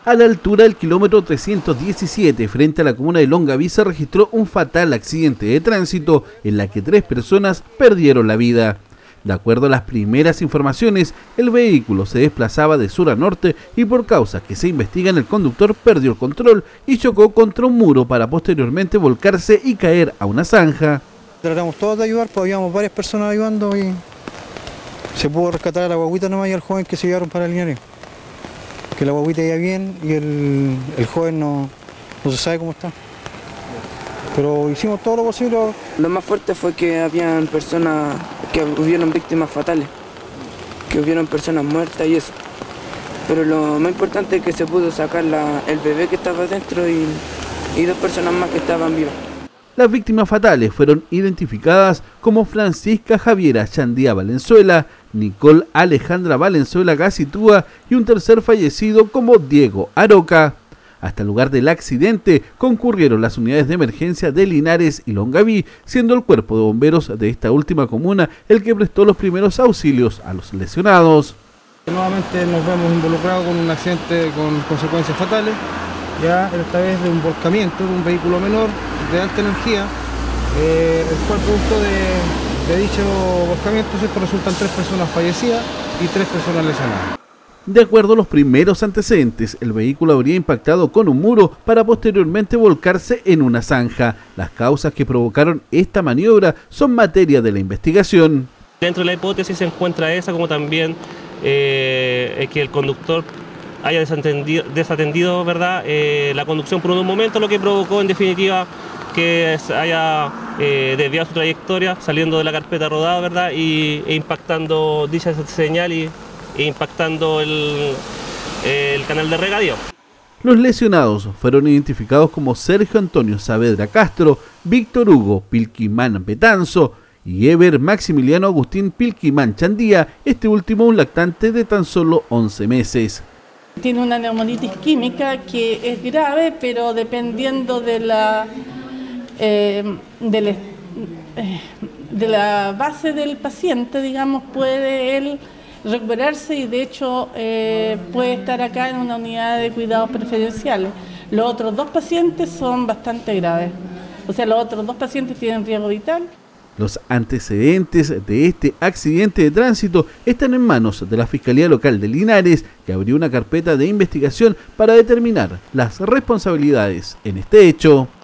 A la altura del kilómetro 317, frente a la comuna de Longaví, se registró un fatal accidente de tránsito en la que 3 personas perdieron la vida. De acuerdo a las primeras informaciones, el vehículo se desplazaba de sur a norte y por causas que se investigan, el conductor perdió el control y chocó contra un muro para posteriormente volcarse y caer a una zanja. Tratamos todos de ayudar, pues habíamos varias personas ayudando y se pudo rescatar a la guaguita nomás y al joven que se llevaron para Linares. Que la guaguita iba bien y el joven no se sabe cómo está. Pero hicimos todo lo posible. Lo más fuerte fue que habían personas, que hubieron víctimas fatales, que hubieron personas muertas y eso. Pero lo más importante es que se pudo sacar el bebé que estaba dentro y 2 personas más que estaban vivas. Las víctimas fatales fueron identificadas como Francisca Javiera Chandía Valenzuela, Nicole Alejandra Valenzuela Gacitúa y un tercer fallecido como Diego Aroca. Hasta el lugar del accidente concurrieron las unidades de emergencia de Linares y Longaví, siendo el cuerpo de bomberos de esta última comuna el que prestó los primeros auxilios a los lesionados. Nuevamente nos vemos involucrados con un accidente con consecuencias fatales, ya esta vez de un volcamiento de un vehículo menor de alta energía, el cual producto de dicho volcamiento resultan 3 personas fallecidas y 3 personas lesionadas. De acuerdo a los primeros antecedentes, el vehículo habría impactado con un muro para posteriormente volcarse en una zanja. Las causas que provocaron esta maniobra son materia de la investigación. Dentro de la hipótesis se encuentra esa, como también que el conductor haya desatendido, ¿verdad? La conducción por un momento, lo que provocó en definitiva que haya desviado su trayectoria saliendo de la carpeta rodada, ¿verdad? E impactando dicha señal e impactando el canal de regadío. Los lesionados fueron identificados como Sergio Antonio Saavedra Castro, Víctor Hugo Pilquimán Betanzo y Eber Maximiliano Agustín Pilquimán Chandía, este último un lactante de tan solo 11 meses. Tiene una neumonitis química que es grave, pero dependiendo de la base del paciente, digamos, puede él recuperarse y de hecho puede estar acá en una unidad de cuidados preferenciales. Los otros 2 pacientes son bastante graves, o sea, los otros 2 pacientes tienen riesgo vital. Los antecedentes de este accidente de tránsito están en manos de la Fiscalía Local de Linares, que abrió una carpeta de investigación para determinar las responsabilidades en este hecho.